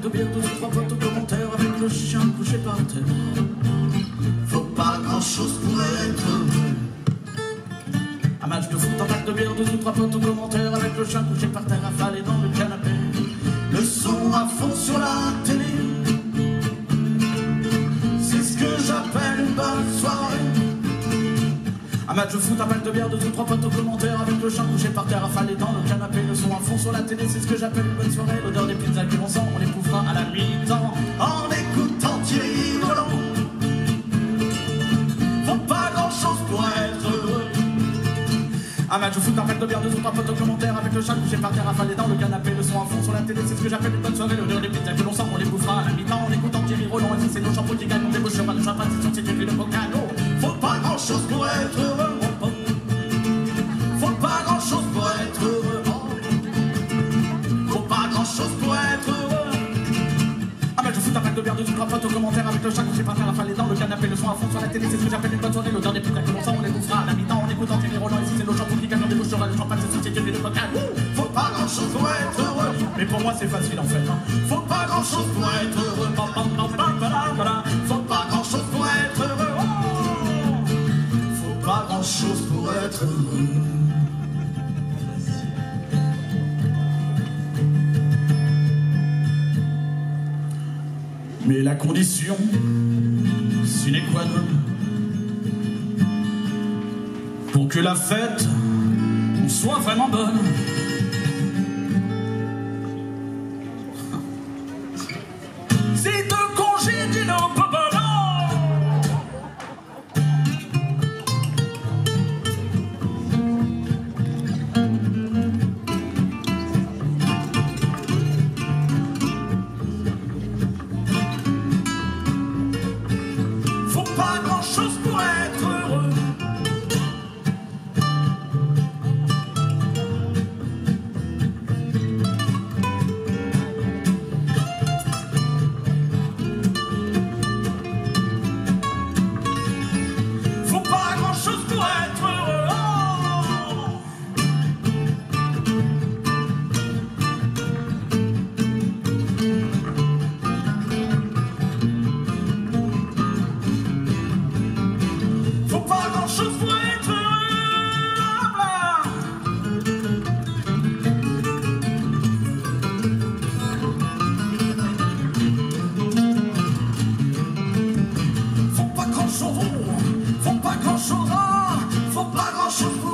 de bière, 2 ou 3 potes au commentaire avec le chien couché par terre. Faut pas grand chose pour être heureux. Un match de foot, un pack de bière, 2 ou 3 potes au commentaire avec le chien couché par terre, affalé dans le canapé. Le son à fond sur la télé. C'est ce que j'appelle une bonne soirée. Un match de foot, un pack de bière, 2 ou 3 potes au commentaire avec le chien couché par terre, affalé dans le canapé. Le son à fond sur la télé, c'est ce que j'appelle une bonne soirée. L'odeur des pizzas que l'on sent, on les pouvera à la mi-temps en écoutant Thierry Roland. Faut pas grand chose pour être heureux. Un match de foot, un pack de bière, 2 ou 3 potes au commentaire avec le chien couché par terre, affalé dans le canapé. Le son à fond sur la télé, c'est ce que j'appelle une bonne soirée. L'odeur des pizzas que l'on sent, on les bouffera à la mi-temps en écoutant Thierry Roland. Et si c'est nos shampoings qui gagnent, on débauchera le champagne, c'est sur Thierry le Bocano. Faut pas grand chose pour être heureux. Faut pas grand chose pour être heureux. Faut pas grand chose pour être heureux. Un match de foot, un pack de bière, 2 ou 3 potes au commentaire avec le chien couché par terre, affalé dans le canapé. Le son à fond sur la télé, c'est ce que j'appelle une bonne soirée. L'odeur des pizzas que l'on sent, on les bouffera à la mi-temps en écoutant Thierry Roland. Et si c'est nos shampoings qui gagnent, on débauchera le champagne, c'est sur Thierry le Bocano. Faut pas grand chose pour être heureux. Mais pour moi c'est facile en fait. Faut pas grand chose pour être heureux. Faut pas grand chose pour être heureux. Faut pas grand chose pour être heureux. Mais la condition sine qua non pour que la fête soit vraiment bonne, c'est de congédier nos papalas. Faut pas grand chose pour être heureux. Faut pas grand chose pour être heureux. Faut pas grand chose pour être heureux. Faut pas grand chose, faut pas grand chose, faut pas grand chose pour